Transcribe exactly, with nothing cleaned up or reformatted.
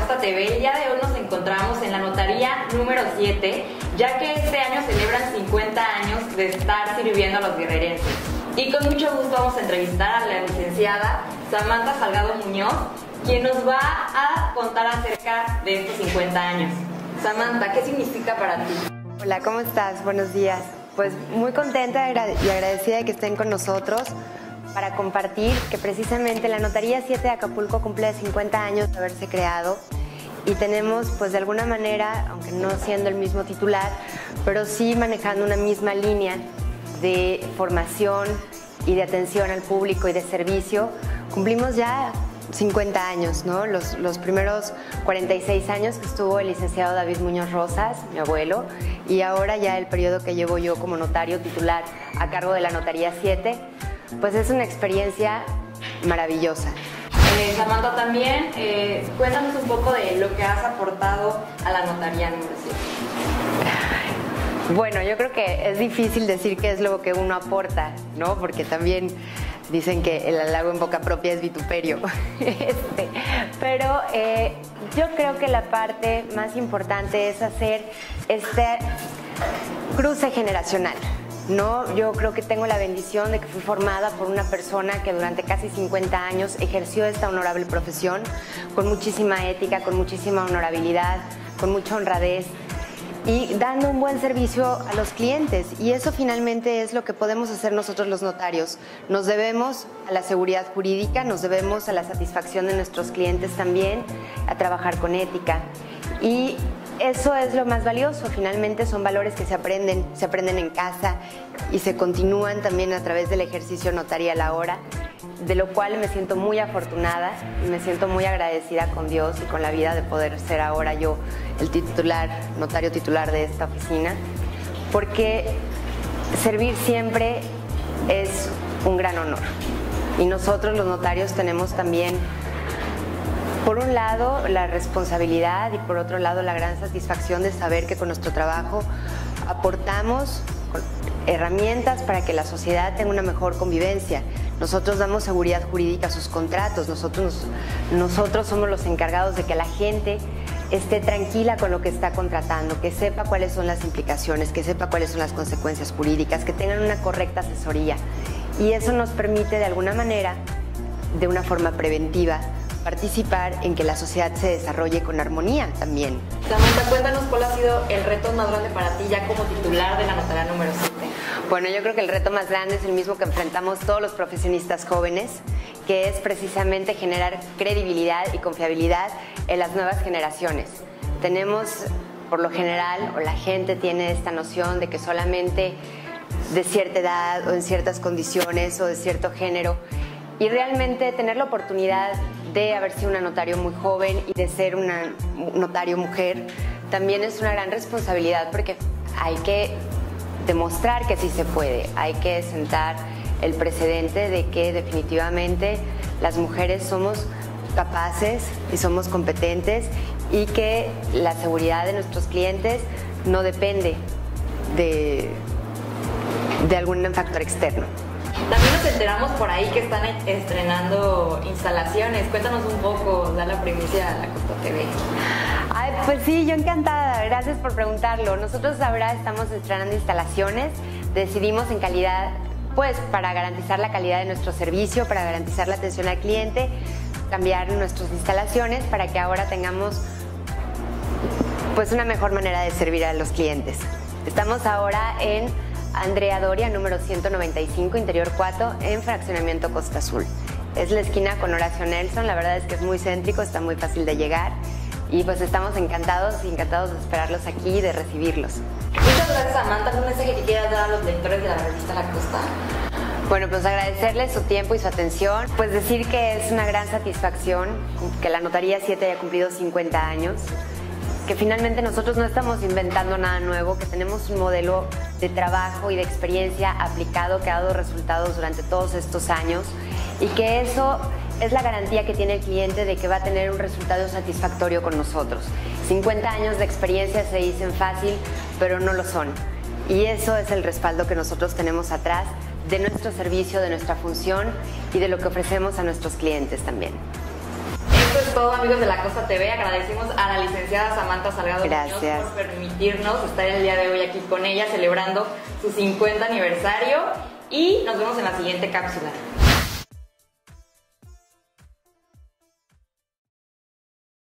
Costa T V. El día de hoy nos encontramos en la notaría número siete, ya que este año celebran cincuenta años de estar sirviendo a los guerrerenses. Y con mucho gusto vamos a entrevistar a la licenciada Samantha Salgado Muñoz, quien nos va a contar acerca de estos cincuenta años. Samantha, ¿qué significa para ti? Hola, ¿cómo estás? Buenos días. Pues muy contenta y agradecida de que estén con nosotros para compartir que precisamente la Notaría siete de Acapulco cumple cincuenta años de haberse creado y tenemos, pues de alguna manera, aunque no siendo el mismo titular, pero sí manejando una misma línea de formación y de atención al público y de servicio. Cumplimos ya cincuenta años, ¿no? Los, los primeros cuarenta y seis años que estuvo el licenciado David Muñoz Rosas, mi abuelo, y ahora ya el periodo que llevo yo como notario titular a cargo de la Notaría siete, pues es una experiencia maravillosa. Eh, Samantha, también eh, cuéntanos un poco de lo que has aportado a la Notaría número siete. Bueno, yo creo que es difícil decir qué es lo que uno aporta, ¿no? Porque también dicen que el halago en boca propia es vituperio. este, pero eh, yo creo que la parte más importante es hacer este cruce generacional, ¿no? Yo creo que tengo la bendición de que fui formada por una persona que durante casi cincuenta años ejerció esta honorable profesión con muchísima ética, con muchísima honorabilidad, con mucha honradez y dando un buen servicio a los clientes. Y eso finalmente es lo que podemos hacer nosotros los notarios. Nos debemos a la seguridad jurídica, nos debemos a la satisfacción de nuestros clientes también, a trabajar con ética. Y eso es lo más valioso. Finalmente son valores que se aprenden, se aprenden en casa y se continúan también a través del ejercicio notarial ahora, de lo cual me siento muy afortunada y me siento muy agradecida con Dios y con la vida de poder ser ahora yo el titular, notario titular de esta oficina, porque servir siempre es un gran honor. Y nosotros los notarios tenemos también, por un lado, la responsabilidad y por otro lado la gran satisfacción de saber que con nuestro trabajo aportamos herramientas para que la sociedad tenga una mejor convivencia. Nosotros damos seguridad jurídica a sus contratos, nosotros, nosotros somos los encargados de que la gente esté tranquila con lo que está contratando, que sepa cuáles son las implicaciones, que sepa cuáles son las consecuencias jurídicas, que tengan una correcta asesoría. Y eso nos permite de alguna manera, de una forma preventiva, participar en que la sociedad se desarrolle con armonía también. Samantha, cuéntanos cuál ha sido el reto más grande para ti ya como titular de la Notaría número siete. Bueno, yo creo que el reto más grande es el mismo que enfrentamos todos los profesionistas jóvenes, que es precisamente generar credibilidad y confiabilidad en las nuevas generaciones. Tenemos, por lo general, o la gente tiene esta noción de que solamente de cierta edad o en ciertas condiciones o de cierto género, y realmente tener la oportunidad de haber sido una notario muy joven y de ser una notario mujer también es una gran responsabilidad, porque hay que demostrar que sí se puede, hay que sentar el precedente de que definitivamente las mujeres somos capaces y somos competentes y que la seguridad de nuestros clientes no depende de, de algún factor externo. También nos enteramos por ahí que están estrenando instalaciones. Cuéntanos un poco, da la primicia a la Costa T V. Ay, pues sí, yo encantada, gracias por preguntarlo. Nosotros ahora estamos estrenando instalaciones, decidimos en calidad, pues para garantizar la calidad de nuestro servicio, para garantizar la atención al cliente, cambiar nuestras instalaciones para que ahora tengamos pues una mejor manera de servir a los clientes. Estamos ahora en Andrea Doria, número ciento noventa y cinco, Interior cuatro, en Fraccionamiento Costa Azul. Es la esquina con Horacio Nelson, la verdad es que es muy céntrico, está muy fácil de llegar y pues estamos encantados y encantados de esperarlos aquí y de recibirlos. Muchas gracias, Samantha. ¿Un mensaje que quieras dar a los lectores de la revista La Costa? Bueno, pues agradecerles su tiempo y su atención, pues decir que es una gran satisfacción que la Notaría siete haya cumplido cincuenta años, que finalmente nosotros no estamos inventando nada nuevo, que tenemos un modelo de trabajo y de experiencia aplicado que ha dado resultados durante todos estos años y que eso es la garantía que tiene el cliente de que va a tener un resultado satisfactorio con nosotros. cincuenta años de experiencia se dicen fácil, pero no lo son. Y eso es el respaldo que nosotros tenemos atrás de nuestro servicio, de nuestra función y de lo que ofrecemos a nuestros clientes también. Esto es es todo, amigos de La Costa T V. Agradecemos a la licenciada Samantha Salgado Muñoz por permitirnos estar el día de hoy aquí con ella celebrando su cincuenta aniversario y nos vemos en la siguiente cápsula.